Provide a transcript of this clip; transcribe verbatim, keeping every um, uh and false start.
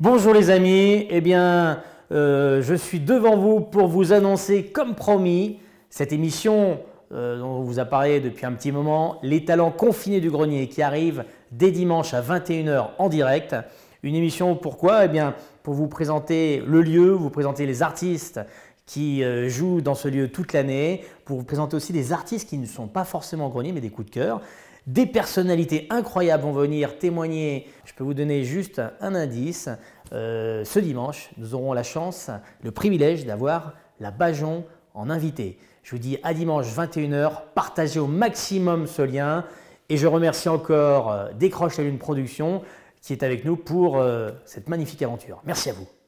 Bonjour les amis, eh bien euh, je suis devant vous pour vous annoncer comme promis cette émission euh, dont on vous a parlé depuis un petit moment, Les talents confinés du grenier, qui arrive dès dimanche à vingt et une heures en direct. Une émission pourquoi? Eh bien pour vous présenter le lieu, vous présenter les artistes qui euh, jouent dans ce lieu toute l'année, pour vous présenter aussi des artistes qui ne sont pas forcément au grenier mais des coups de cœur. Des personnalités incroyables vont venir témoigner. Je peux vous donner juste un indice. Euh, ce dimanche, nous aurons la chance, le privilège d'avoir la Bajon en invité. Je vous dis à dimanche vingt et une heures, partagez au maximum ce lien. Et je remercie encore euh, Décroche la Lune Production qui est avec nous pour euh, cette magnifique aventure. Merci à vous.